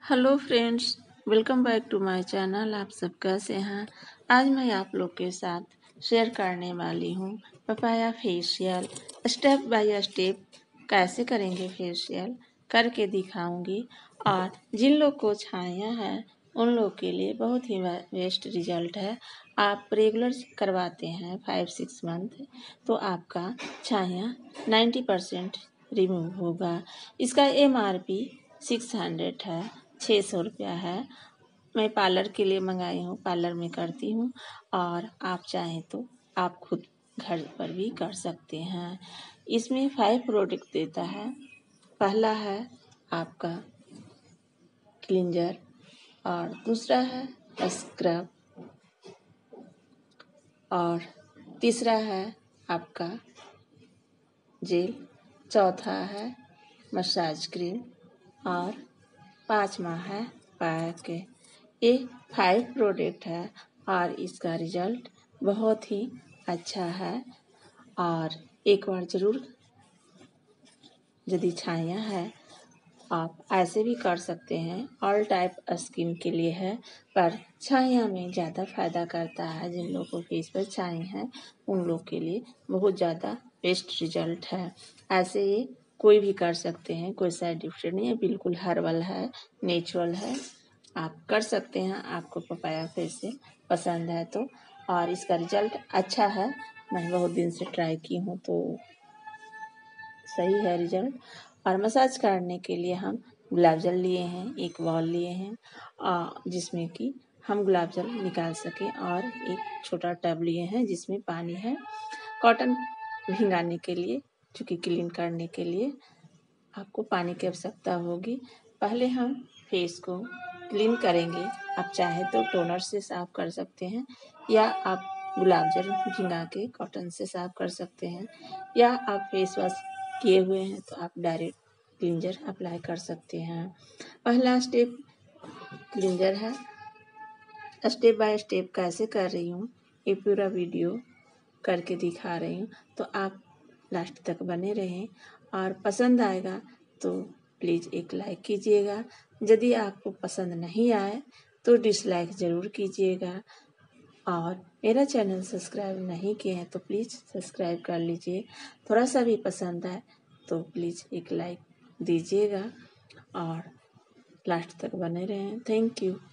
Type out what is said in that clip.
Hello friends, welcome back to my channel. आप सब कैसे हैं? आज मैं आप लोग के साथ शेयर करने वाली हूँ papaya facial. Step by step कैसे करेंगे फेशियल करके दिखाऊंगी। और जिन लोग को छाया है उन लोग के लिए बहुत ही बेस्ट रिजल्ट है। आप रेगुलर करवाते हैं 5-6 मंथ तो आपका छाया 90% रिमूव होगा। इसका MRP 600 है, 600 रुपया है। मैं पार्लर के लिए मंगाई हूँ, पार्लर में करती हूँ और आप चाहें तो आप खुद घर पर भी कर सकते हैं। इसमें 5 प्रोडक्ट देता है। पहला है आपका क्लींजर और दूसरा है स्क्रब और तीसरा है आपका जेल, चौथा है मसाज क्रीम और 5वां है पैक। ये 5 प्रोडक्ट है और इसका रिजल्ट बहुत ही अच्छा है। और एक बार ज़रूर यदि छाया है आप ऐसे भी कर सकते हैं। ऑल टाइप स्किन के लिए है पर छाया में ज़्यादा फायदा करता है। जिन लोगों को फेस पर छाई है उन लोग के लिए बहुत ज़्यादा बेस्ट रिजल्ट है। ऐसे ये कोई भी कर सकते हैं, कोई साइड इफेक्ट नहीं है, बिल्कुल हर्बल है, नेचुरल है। आप कर सकते हैं। आपको पपाया फेशियल पसंद है तो। और इसका रिजल्ट अच्छा है। मैं बहुत दिन से ट्राई की हूँ तो सही है रिजल्ट। और मसाज करने के लिए हम गुलाब जल लिए हैं, एक बॉल लिए हैं जिसमें कि हम गुलाब जल निकाल सकें, और एक छोटा टब लिए हैं जिसमें पानी है। कॉटन भिंगाने के लिए, चूँकि क्लीन करने के लिए आपको पानी की आवश्यकता होगी। पहले हम फेस को क्लीन करेंगे। आप चाहे तो टोनर से साफ कर सकते हैं या आप गुलाब जल भिंगा के कॉटन से साफ कर सकते हैं, या आप फेस वॉश किए हुए हैं तो आप डायरेक्ट क्लींजर अप्लाई कर सकते हैं। पहला स्टेप क्लींजर है। स्टेप बाय स्टेप कैसे कर रही हूँ ये पूरा वीडियो करके दिखा रही हूँ, तो आप लास्ट तक बने रहें। और पसंद आएगा तो प्लीज़ एक लाइक कीजिएगा। यदि आपको पसंद नहीं आए तो डिसलाइक ज़रूर कीजिएगा। और मेरा चैनल सब्सक्राइब नहीं किए हैं तो प्लीज़ सब्सक्राइब कर लीजिए। थोड़ा सा भी पसंद आए तो प्लीज़ एक लाइक दीजिएगा और लास्ट तक बने रहें। Thank you.